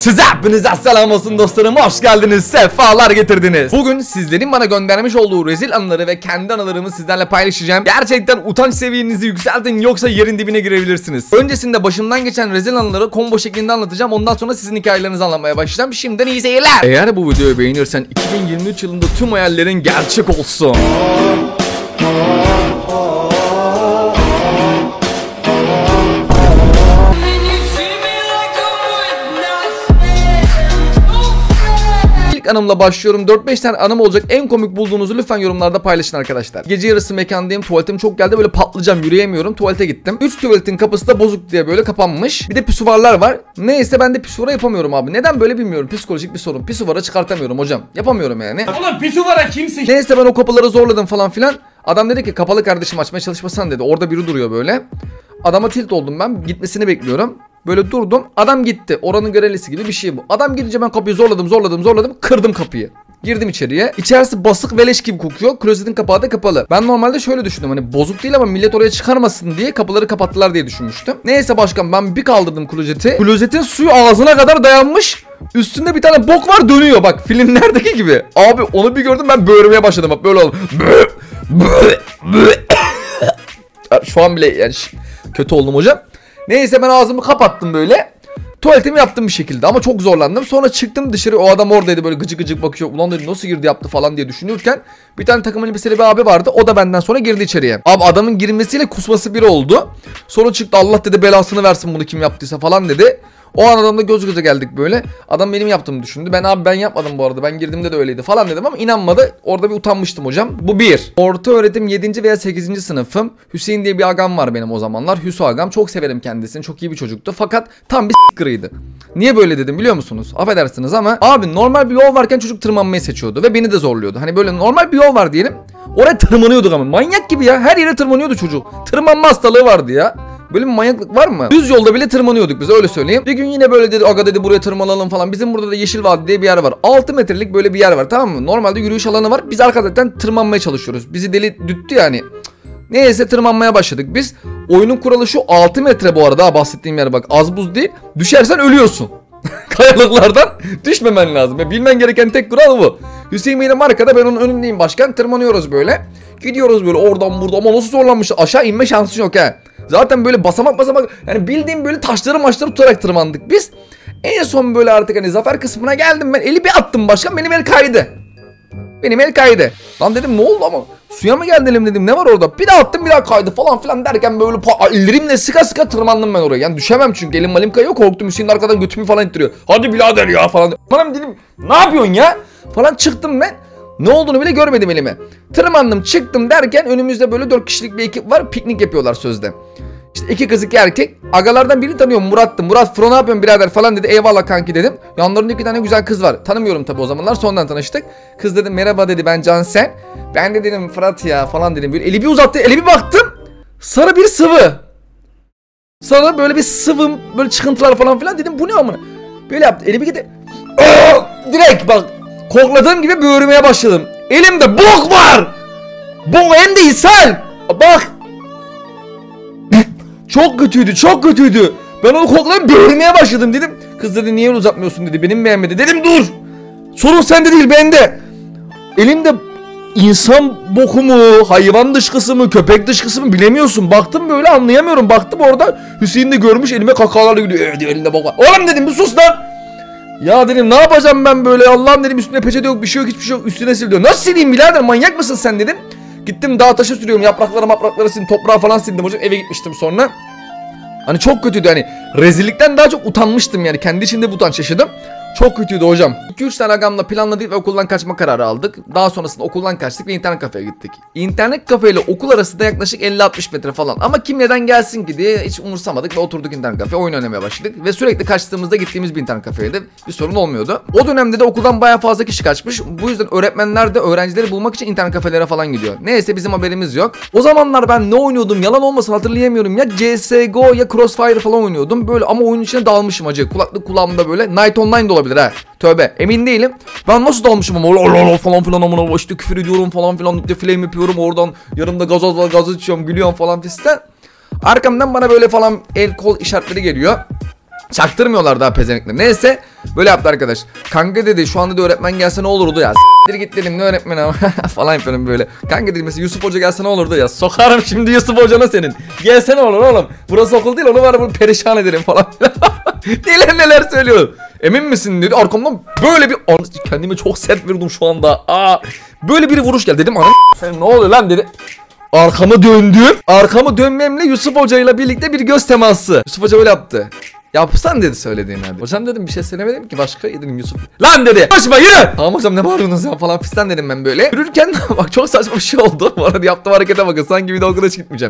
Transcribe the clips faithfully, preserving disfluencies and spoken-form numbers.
Size hepinize selam olsun dostlarım, hoş geldiniz, sefalar getirdiniz. Bugün sizlerin bana göndermiş olduğu rezil anıları ve kendi anılarımı sizlerle paylaşacağım. Gerçekten utanç seviyenizi yükseltin, yoksa yerin dibine girebilirsiniz. Öncesinde başımdan geçen rezil anıları combo şeklinde anlatacağım. Ondan sonra sizin hikayelerinizi anlatmaya başlayacağım. Şimdiden iyi seyirler. Eğer bu videoyu beğenirsen iki bin yirmi üç yılında tüm hayallerin gerçek olsun. Anımla başlıyorum. dört beş tane anım olacak. En komik bulduğunuzu lütfen yorumlarda paylaşın arkadaşlar. Gece yarısı mekandayım. Tuvaletim çok geldi. Böyle patlayacağım. Yürüyemiyorum. Tuvalete gittim. üç tuvaletin kapısı da bozuk diye böyle kapanmış. Bir de pisuvarlar var. Neyse ben de pisuvara yapamıyorum abi. Neden böyle bilmiyorum. Psikolojik bir sorun. Pisuvara çıkartamıyorum hocam. Yapamıyorum yani. Oğlum pisuvara kimsin? Neyse ben o kapıları zorladım falan filan. Adam dedi ki kapalı kardeşim, açmaya çalışmasan dedi. Orada biri duruyor böyle. Adama tilt oldum ben. Gitmesini bekliyorum. Böyle durdum. Adam gitti. Oranın görevlisi gibi bir şey bu. Adam gidince ben kapıyı zorladım, zorladım, zorladım. Kırdım kapıyı. Girdim içeriye. İçerisi basık ve leş gibi kokuyor. Klozetin kapağı da kapalı. Ben normalde şöyle düşündüm. Hani bozuk değil ama millet oraya çıkarmasın diye kapıları kapattılar diye düşünmüştüm. Neyse başkan, ben bir kaldırdım klozeti. Klozetin suyu ağzına kadar dayanmış. Üstünde bir tane bok var, dönüyor. Bak filmlerdeki gibi. Abi onu bir gördüm, ben böğürmeye başladım. Bak böyle oldu. Şu an bile yani kötü oldum hocam. Neyse ben ağzımı kapattım böyle. Tuvaletimi yaptım bir şekilde ama çok zorlandım. Sonra çıktım dışarı, o adam oradaydı böyle gıcık gıcık bakıyor. Ulan dedi nasıl girdi yaptı falan diye düşünürken bir tane takım elbiseli bir abi vardı. O da benden sonra girdi içeriye. Abi adamın girmesiyle kusması bir oldu. Sonra çıktı, Allah dedi belasını versin bunu kim yaptıysa falan dedi. O an adamla göz göze geldik böyle. Adam benim yaptığımı düşündü. Ben abi ben yapmadım bu arada. Ben girdiğimde de öyleydi falan dedim ama inanmadı. Orada bir utanmıştım hocam. Bu bir. Orta öğretim yedinci veya sekizinci sınıfım. Hüseyin diye bir agam var benim o zamanlar. Hüso agam. Çok severim kendisini. Çok iyi bir çocuktu. Fakat tam bir s**kırıydı. Niye böyle dedim biliyor musunuz? Affedersiniz ama abi normal bir yol varken çocuk tırmanmayı seçiyordu. Ve beni de zorluyordu. Hani böyle normal bir yol var diyelim. Oraya tırmanıyorduk ama. Manyak gibi ya. Her yere tırmanıyordu çocuk. Tırmanma hastalığı vardı ya. Böyle bir manyaklık var mı? Düz yolda bile tırmanıyorduk biz, öyle söyleyeyim. Bir gün yine böyle dedi, aga dedi buraya tırmanalım falan. Bizim burada da Yeşil Vadi diye bir yer var. altı metrelik böyle bir yer var, tamam mı? Normalde yürüyüş alanı var. Biz arkadan tırmanmaya çalışıyoruz. Bizi deli düttü yani. Neyse tırmanmaya başladık biz. Oyunun kuralı şu, altı metre bu arada, bahsettiğim yer bak az buz değil. Düşersen ölüyorsun. Kayalıklardan düşmemen lazım. Ya, bilmen gereken tek kural bu. Hüseyin benim arkada, ben onun önündeyim başkan. Tırmanıyoruz böyle. Gidiyoruz böyle oradan burada, ama nasıl zorlanmış. Aşağı inme şansı yok ha. Zaten böyle basamak basamak, yani bildiğim böyle taşları maçları tutarak tırmandık biz. En son böyle artık hani zafer kısmına geldim ben, eli bir attım başkan, benim el kaydı. Benim el kaydı. Lan dedim ne oldu ama, suya mı geldi elim dedim, ne var orada? Bir daha attım, bir daha kaydı falan filan derken böyle ellerimle sıka sıka tırmandım ben oraya. Yani düşemem çünkü elim malim kayıyor, korktum. Hüseyin arkadan götümü falan ittiriyor. Hadi birader ya falan. Bana dedim ne yapıyorsun ya falan, çıktım ben. Ne olduğunu bile görmedim elime. Tırmandım çıktım derken önümüzde böyle dört kişilik bir ekip var, piknik yapıyorlar sözde. İşte iki kız iki erkek. Agalardan birini tanıyorum, Murat'tı. Murat Fro ne yapıyorsun birader falan dedi. Eyvallah kanki dedim. Yanlarında iki tane güzel kız var. Tanımıyorum tabi o zamanlar, sonradan tanıştık. Kız dedim merhaba dedi, ben Cansel. Ben de dedim Fırat ya falan dedim. Böyle eli bir uzattı, eli bir baktım. Sarı bir sıvı. Sarı böyle bir sıvım, böyle çıkıntılar falan filan, dedim bu ne amına. Böyle yaptı, eli bir gitti. Direkt bak kokladığım gibi böğürmeye başladım. Elimde bok var. Bok hem de ishal. Bak. Çok kötüydü, çok kötüydü. Ben onu koklayıp böğürmeye başladım dedim. Kız dedi niye uzatmıyorsun dedi, benim beğenmedi. Dedim dur. Sorun sende değil, bende. Elimde insan boku mu, hayvan dışkısı mı, köpek dışkısı mı bilemiyorsun. Baktım böyle anlayamıyorum. Baktım orada Hüseyin de görmüş, elime kakalarla gidiyor. Ee diyor, elinde bok var. Oğlum dedim bir sus lan. Ya dedim ne yapacağım ben böyle, Allah'ım dedim, üstüne peçete yok, bir şey yok, hiçbir şey yok, üstüne sil diyor. Nasıl sileyim birader, manyak mısın sen dedim. Gittim dağ taşı sürüyorum, yaprakları maprakları sildim, toprağı falan sildim hocam, eve gitmiştim sonra. Hani çok kötüydü, hani rezillikten daha çok utanmıştım yani, kendi içinde bu utanç yaşadım. Çok kötüydü hocam. iki üç tane agamla planladık ve okuldan kaçma kararı aldık. Daha sonrasında okuldan kaçtık ve internet kafeye gittik. İnternet kafe ile okul arasında yaklaşık elli altmış metre falan. Ama kim neden gelsin ki diye hiç umursamadık ve oturduk internet kafeye, oyun oynamaya başladık. Ve sürekli kaçtığımızda gittiğimiz bir internet kafeydi. Bir sorun olmuyordu. O dönemde de okuldan bayağı fazla kişi kaçmış. Bu yüzden öğretmenler de öğrencileri bulmak için internet kafelere falan gidiyor. Neyse bizim haberimiz yok. O zamanlar ben ne oynuyordum, yalan olmasın hatırlayamıyorum. Ya C S G O ya Crossfire falan oynuyordum. Böyle ama oyunun içine dalmışım acı. Kulaklık kulağımda böyle. Night Online de olabilir ha. Tövbe emin değilim. Ben nasıl dalmışım ama lololol falan filan, amına işte küfür ediyorum falan filan, işte flame yapıyorum oradan, yanımda gazoz var, gazoz içiyorum, gülüyorum falan fistan. Arkamdan bana böyle falan el kol işaretleri geliyor. Çaktırmıyorlar daha pezenekler. Neyse Böyle yaptı arkadaş. Kanka dedi şu anda da öğretmen gelse ne olurdu ya. S**tir git dedim ne öğretmeni ama falan yapıyorum böyle. Kanka dedim mesela Yusuf Hoca gelse ne olurdu ya. Sokarım şimdi Yusuf Hoca'na senin. Gelse ne olur oğlum. Burası okul değil onu var bunu perişan ederim falan. Neler neler söylüyor. Emin misin dedi. Arkamdan böyle bir kendimi çok sert vurdum şu anda. Aa, böyle bir vuruş geldi dedim. Anam sen ne oluyor lan dedi. Arkamı döndüm. Arkamı dönmemle Yusuf Hoca ile birlikte bir göz teması. Yusuf Hoca böyle yaptı. Yapsan dedi söylediğin hadi. Hocam dedim bir şey söylemedim ki başka dedim Yusuf. Lan dedi. Başıma yürü. Tamam hocam ne bağırıyorsunuz ya falan fistan dedim ben böyle. Yürürken bak çok saçma bir şey oldu. Bu arada yaptığım harekete bakın sanki bir de okula gitmeyeceğim.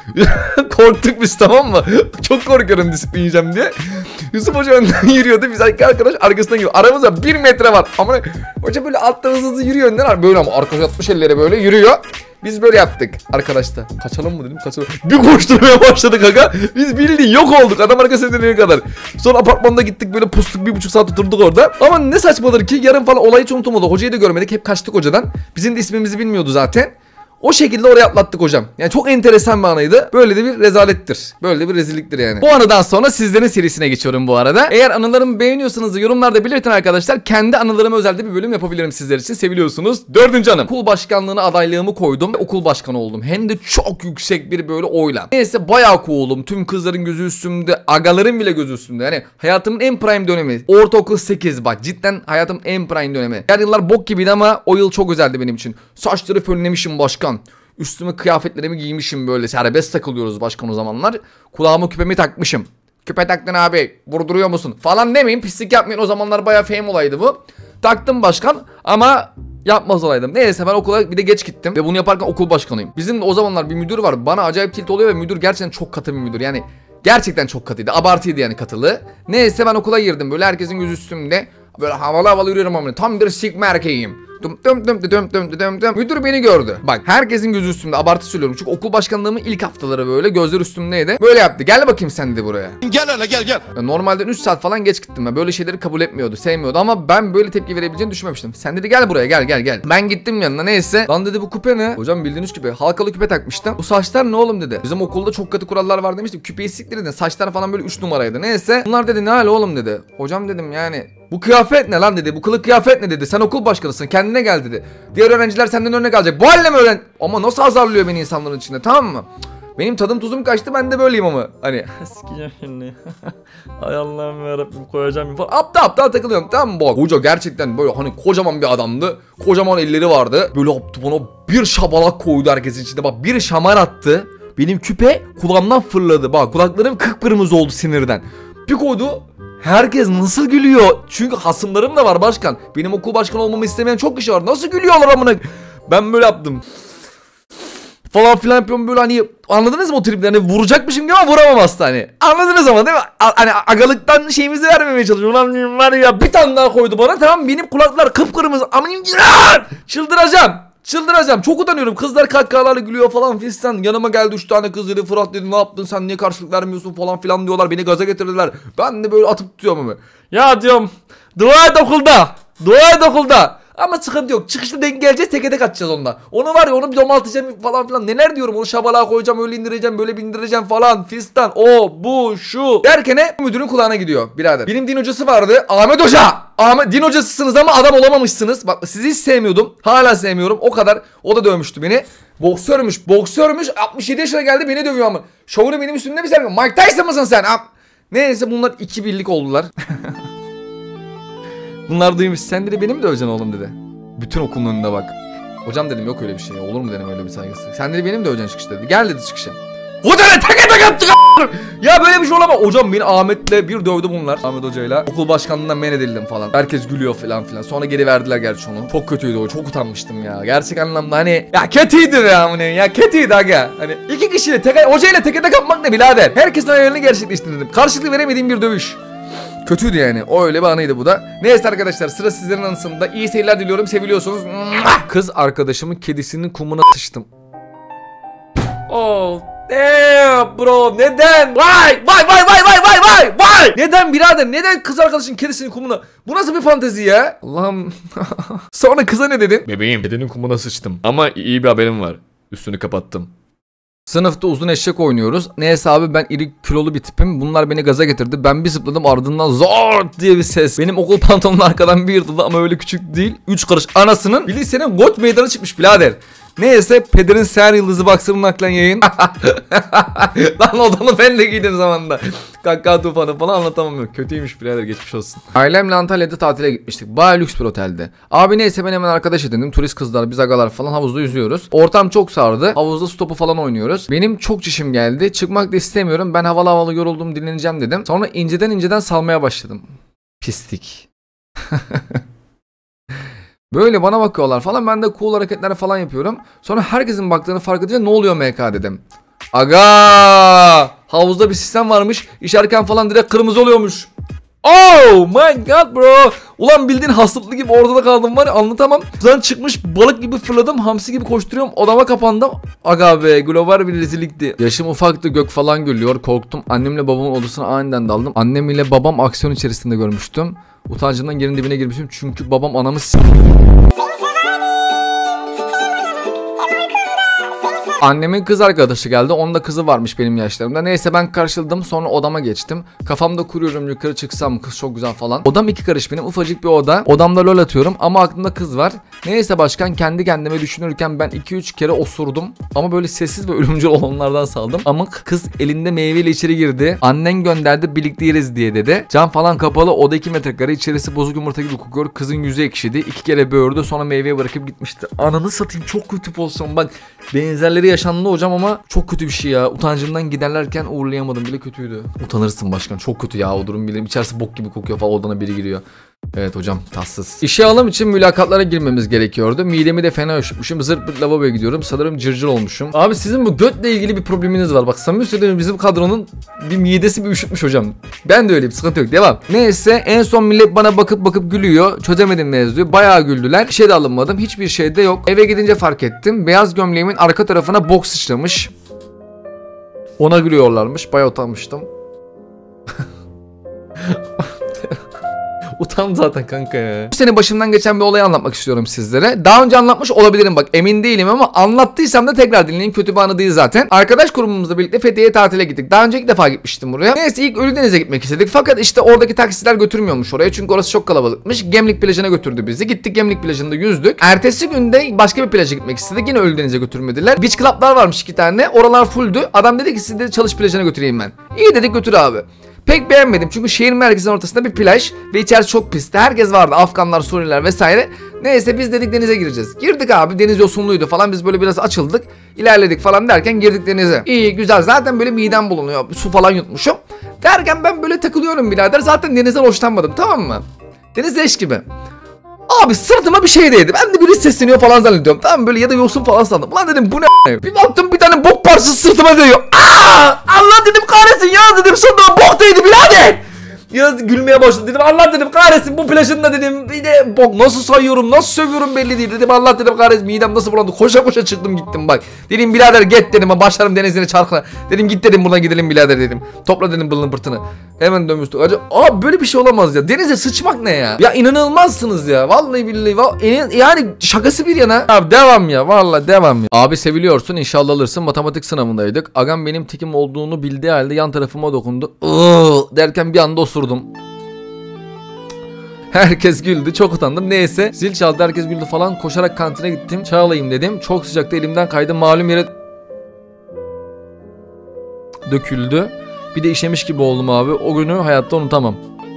Korktuk biz tamam mı? Çok korkuyorum disiplin yiyeceğim diye. Yusuf Hoca önden yürüyordu. Biz arkadaş arkasından gidiyor. Aramızda bir metre var. Ama hoca böyle altta hızlı hızlı yürüyor önden. Böyle ama arkadaş atmış elleri böyle yürüyor. Biz böyle yaptık arkadaşlar. Kaçalım mı dedim kaçalım. Bir koşturmaya başladık aga. Biz bildiğin yok olduk adam arkasına dönene kadar. Sonra apartmanda gittik böyle pustuk bir buçuk saat oturduk orada. Ama ne saçmadır ki yarın falan olayı hiç unutamadık. Hocayı da görmedik hep kaçtık hocadan. Bizim de ismimizi bilmiyordu zaten. O şekilde oraya atlattık hocam. Yani çok enteresan bir anıydı. Böyle de bir rezalettir. Böyle de bir rezilliktir yani. Bu anıdan sonra sizlerin serisine geçiyorum bu arada. Eğer anılarımı beğeniyorsanız da yorumlarda belirtin arkadaşlar. Kendi anılarıma özel de bir bölüm yapabilirim sizler için. Seviliyorsunuz. Dördüncü anım. Okul başkanlığına adaylığımı koydum. Okul başkanı oldum. Hem de çok yüksek bir böyle oyla. Neyse bayağı cool'um. Tüm kızların gözü üstümde. Agaların bile gözü üstümde. Yani hayatımın en prime dönemi. Ortaokul sekiz bak. Cidden hayatımın en prime dönemi. Diğer yıllar bok gibiydi ama o yıl çok özeldi benim için. Saçları fönlemişim başkan. Üstüme kıyafetlerimi giymişim böyle serbest takılıyoruz başkan o zamanlar. Kulağıma küpemi takmışım. Küpe taktın abi vurduruyor musun falan demeyin pislik yapmayın o zamanlar bayağı fame olaydı bu. Taktım başkan ama yapmaz olaydım. Neyse ben okula bir de geç gittim ve bunu yaparken okul başkanıyım. Bizim de o zamanlar bir müdür var bana acayip tilt oluyor ve müdür gerçekten çok katı bir müdür yani. Gerçekten çok katıydı abartıydı yani katılı. Neyse ben okula girdim böyle herkesin gözü üstümde. Böyle havalı havalı yürüyorum ama tam bir sigma erkeğim. Dum dum dum dum dum dum dum. Müdür beni gördü. Bak herkesin gözü üstümde abartı söylüyorum. Çünkü okul başkanlığımın ilk haftaları böyle gözler üstümdeydi. Böyle yaptı. Gel bakayım sen de buraya. Gel hele gel gel. Ya normalde üç saat falan geç gittim ben. Böyle şeyleri kabul etmiyordu, sevmiyordu ama ben böyle tepki verebileceğini düşünmemiştim. Sen dedi gel buraya gel gel gel. Ben gittim yanına neyse. Lan dedi bu küpe ne? Hocam bildiğiniz küpe. Halkalı küpe takmıştım. Bu saçlar ne oğlum dedi. Bizim okulda çok katı kurallar var demiştim. Küpeyi siktir dedi. Saçlar falan böyle üç numaraydı. Neyse. Bunlar dedi ne hali oğlum dedi. Hocam dedim yani bu kıyafet ne lan dedi. Bu kılık kıyafet ne dedi. Sen okul başkanısın. Kendine gel dedi. Diğer öğrenciler senden örnek alacak. Bu halle mi öğren? Ama nasıl azarlıyor beni insanların içinde tamam mı? Benim tadım tuzum kaçtı ben de böyleyim ama. Hani sikeceğim şimdi. Ay Allah'ım yarabbim koyacağım falan. Aptal aptal takılıyorum tamam mı? Bak hoca gerçekten böyle hani kocaman bir adamdı. Kocaman elleri vardı. Böyle yaptı bana bir şabalak koydu herkesin içinde. Bak bir şamar attı. Benim küpe kulağımdan fırladı. Bak kulaklarım kıpkırmızı oldu sinirden. Bir koydu. Herkes nasıl gülüyor? Çünkü hasımlarım da var başkan. Benim okul başkanı olmamı istemeyen çok kişi var. Nasıl gülüyorlar amına? Ben böyle yaptım. Falan filan yapıyorum böyle hani anladınız mı o tripleri? Hani vuracakmışım gibi ama vuramam aslında hani. Anladınız ama değil mi? A hani agalıktan şeyimizi vermemeye çalışıyorum. Ulan var ya bir tane daha koydu bana tamam benim kulaklar kıpkırmızı. Aman çıldıracağım. Çıldıracağım. Çok utanıyorum. Kızlar kahkahalarla gülüyor falan fistan. Yanıma geldi üç tane kız dedi. Fırat dedi ne yaptın sen niye karşılık vermiyorsun falan filan diyorlar. Beni gaza getirdiler. Ben de böyle atıp tutuyorum ama. Ya diyorum dua et okulda. Dua et okulda. Ama sıkıntı yok. Çıkışta denk geleceğiz teke tek atacağız onunla. Onu var ya onu bir domaltacağım falan filan. Neler diyorum onu şabalığa koyacağım öyle indireceğim böyle bindireceğim falan fistan. O bu şu. Derken müdürün kulağına gidiyor birader. Benim din hocası vardı. Ahmet Hoca. Ahmet din hocasısınız ama adam olamamışsınız. Bak sizi hiç sevmiyordum. Hala sevmiyorum. O kadar. O da dövmüştü beni. Boksörmüş. Boksörmüş. altmış yedi yaşına geldi beni dövüyor ama. Şovunu benim üstümde mi sevmiyor? Mike Tyson mısın sen? Neyse bunlar iki birlik oldular. Bunlar duymuş. Sen dedi benim de döveceksin oğlum dedi. Bütün okulun önünde bak. Hocam dedim yok öyle bir şey. Olur mu dedim öyle bir saygısızlık. Sen dedi benim de döveceksin çıkışta dedi. Gel dedi çıkışa. Hoca ne tek tek attık ya böyle bir şey olamaz. Hocam beni Ahmet'le bir dövdü bunlar. Ahmet hocayla. Okul başkanlığından men edildim falan. Herkes gülüyor falan filan. Sonra geri verdiler gerçi onu. Çok kötüydü o. Çok utanmıştım ya. Gerçek anlamda hani ya kötüydü ya bunu ya kötüydü aga. Hani iki kişiyle tek hocayla teke tek atmak ne birader. Herkesin hayalini gerçekleştirdim. Karşılık veremediğim bir dövüş. Kötüydü yani. O öyle bir anıydı bu da. Neyse arkadaşlar sıra sizlerin anısında. İyi seyirler diliyorum. Seviliyorsunuz. Kız arkadaşımın kedisinin kumuna sıçtım. Oh damn bro. Neden? Vay vay vay vay vay vay vay vay. Neden birader? Neden kız arkadaşın kedisinin kumuna? Bu nasıl bir fantezi ya? Allah'ım. Sonra kıza ne dedin? Bebeğim kedinin kumuna sıçtım. Ama iyi bir haberim var. Üstünü kapattım. Sınıfta uzun eşek oynuyoruz. Neyse abi ben iri kilolu bir tipim. Bunlar beni gaza getirdi. Ben bir zıpladım, ardından zor diye bir ses. Benim okul pantolonun arkadan bir yırtıldı ama öyle küçük değil. üç karış anasının. Bir lisenin got meydana çıkmış birader. Neyse pederin seher yıldızı baksırın naklen yayın. Lan odanı ben de giydim zamanında. Kakao tufanı falan anlatamam yok. Kötüymüş birader, geçmiş olsun. Ailemle Antalya'da tatile gitmiştik. Baya lüks bir otelde. Abi neyse ben hemen arkadaş edindim. Turist kızlar, biz agalar falan havuzda yüzüyoruz. Ortam çok sardı. Havuzda stopu falan oynuyoruz. Benim çok çişim geldi. Çıkmak da istemiyorum. Ben havalı havalı yoruldum, dinleneceğim dedim. Sonra inceden inceden salmaya başladım. Pislik. Böyle bana bakıyorlar falan. Ben de cool hareketler falan yapıyorum. Sonra herkesin baktığını fark edince ne oluyor M K dedim. Aga! Havuzda bir sistem varmış. İşerken falan direkt kırmızı oluyormuş. Oh my god bro. Ulan bildiğin hastalıklı gibi ortada kaldım var ya, anlatamam. Sudan çıkmış balık gibi fırladım. Hamsi gibi koşturuyorum. Odama kapandım. Aga be, global bir rezillikti. Yaşım ufaktı, gök falan gülüyor. Korktum. Annemle babamın odasına aniden daldım. Annem ile babam aksiyon içerisinde görmüştüm. Utancımdan yerin dibine girmişim. Çünkü babam anamı s***. Annemin kız arkadaşı geldi. Onun da kızı varmış benim yaşlarımda. Neyse ben karşıladım. Sonra odama geçtim. Kafamda kuruyorum, yukarı çıksam mı, kız çok güzel falan. Odam iki karış benim. Ufacık bir oda. Odamda lol atıyorum ama aklımda kız var. Neyse başkan, kendi kendime düşünürken ben iki üç kere osurdum. Ama böyle sessiz ve ölümcül olanlardan saldım. Ama kız elinde meyveyle içeri girdi. Annen gönderdi, birlikte yeriz diye dedi. Cam falan kapalı. Oda iki metrekare. İçerisi bozuk yumurta gibi kokuyor. Kızın yüzü ekşidi. İki kere böğürdü. Sonra meyveyi bırakıp gitmişti. Ananı satayım, çok kötü pozisyon. Bak benzerleri yaşandı hocam ama çok kötü bir şey ya. Utancımdan giderlerken uğurlayamadım bile, kötüydü. Utanırsın başkan, çok kötü ya o durum, bilirim. İçerisi bok gibi kokuyor falan, odana biri giriyor. Evet hocam, tatsız. İşe alım için mülakatlara girmemiz gerekiyordu. Midemi de fena üşütmüşüm. Zırt pırt lavaboya gidiyorum. Sanırım cırcır olmuşum. Abi sizin bu götle ilgili bir probleminiz var. Bak samimi söylüyorum, bizim kadronun bir midesi bir üşütmüş hocam. Ben de öyle, bir sıkıntı yok. Devam. Neyse en son millet bana bakıp bakıp gülüyor. Çözemedim mevzuyu. Bayağı güldüler. Bir şey de alınmadım. Hiçbir şey de yok. Eve gidince fark ettim. Beyaz gömleğimin arka tarafına bok sıçramış. Ona gülüyorlarmış. Bayağı utanmıştım. Utan zaten kanka ya. Bu sene başımdan geçen bir olayı anlatmak istiyorum sizlere. Daha önce anlatmış olabilirim, bak emin değilim ama anlattıysam da tekrar dinleyin. Kötü bir anı değil zaten. Arkadaş grubumuzla birlikte Fethiye'ye tatile gittik. Daha önce ilk defa gitmiştim buraya. Neyse ilk Ölüdeniz'e gitmek istedik. Fakat işte oradaki taksiler götürmüyormuş oraya. Çünkü orası çok kalabalıkmış. Gemlik plajına götürdü bizi. Gittik, Gemlik plajında yüzdük. Ertesi günde başka bir plaja gitmek istedik. Yine Ölüdeniz'e götürmediler. Beach club'lar varmış iki tane. Oralar fulldü. Adam dedi ki sizi de çalış plajına götüreyim ben. İyi dedik, götür abi. Pek beğenmedim çünkü şehir merkezinin ortasında bir plaj ve içerisi çok pisti. Herkes vardı, Afganlar, Suriyeliler vesaire. Neyse biz dedik denize gireceğiz. Girdik abi, deniz yosunluydu falan, biz böyle biraz açıldık, ilerledik falan derken girdik denize. İyi güzel, zaten böyle midem bulunuyor, su falan yutmuşum. Derken ben böyle takılıyorum birader, zaten denizden hoşlanmadım, tamam mı? Deniz leş gibi. Abi sırtıma bir şey değdi. Ben de biri sesleniyor falan zannediyorum. Tamam böyle, ya da yosun falan sandım. Ulan dedim bu ne? Bir baktım bir tane bok parçası sırtıma değiyor. Aa! Allah dedim kahretsin ya, dedim sırtıma bok değdi birader. Ya gülmeye başladı, dedim Allah dedim kahretsin, bu plajında dedim bir de bok, nasıl sayıyorum nasıl sövüyorum belli değil, dedim Allah dedim kahretsin, midem nasıl bulandı, koşa koşa çıktım gittim bak. Dedim birader git dedim, başlarım denizine çarkına, dedim git dedim buradan gidelim birader dedim. Topla dedim bılını pırtını. Hemen dönmüştük. Acaba abi böyle bir şey olamaz ya, denize sıçmak ne ya? Ya inanılmazsınız ya, vallahi billahi vallahi, yani şakası bir yana. Abi devam ya, vallahi devam ya. Abi seviliyorsun, inşallah alırsın. Matematik sınavındaydık. Agam benim tikim olduğunu bildiği halde yan tarafıma dokundu. Iıı derken bir anda osurdum. Herkes güldü, çok utandım. Neyse zil çaldı, herkes güldü falan. Koşarak kantine gittim, çay alayım dedim. Çok sıcaktı, elimden kaydı, malum yere döküldü. Bir de işemiş gibi oldum abi. O günü hayatta unutamam.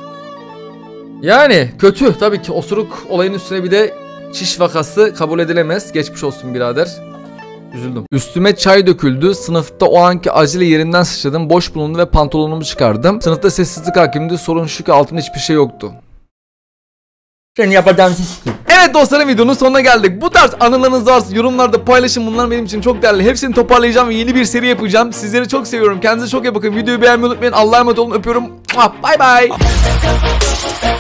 Yani kötü tabii ki, osuruk olayın üstüne bir de çiş vakası kabul edilemez. Geçmiş olsun birader. Üzüldüm. Üstüme çay döküldü. Sınıfta o anki acele yerinden sıçradım. Boş bulundu ve pantolonumu çıkardım. Sınıfta sessizlik hakimdi. Sorun şu ki altında hiçbir şey yoktu. Sen yapacağın şey. Evet dostlarım, videonun sonuna geldik. Bu tarz anılarınız varsa yorumlarda paylaşın. Bunlar benim için çok değerli. Hepsini toparlayacağım ve yeni bir seri yapacağım. Sizleri çok seviyorum. Kendinize çok iyi bakın. Videoyu beğenmeyi unutmayın. Allah'a emanet olun. Öpüyorum. Bye bye.